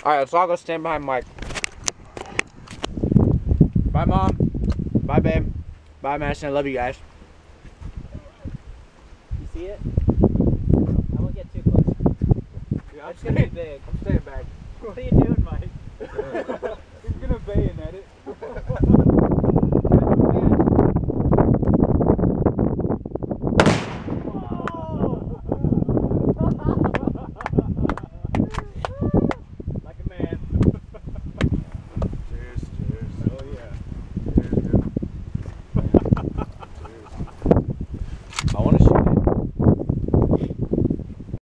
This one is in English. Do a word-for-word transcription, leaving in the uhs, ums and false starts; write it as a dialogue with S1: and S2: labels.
S1: Alright, let's all go stand behind Mike. Bye, Mom. Bye, babe. Bye, Madison. I love you guys.
S2: You see it? I won't get too close.
S1: Yeah,
S2: it's gonna be big.
S1: I'm staying back.
S2: What are you doing, Mike?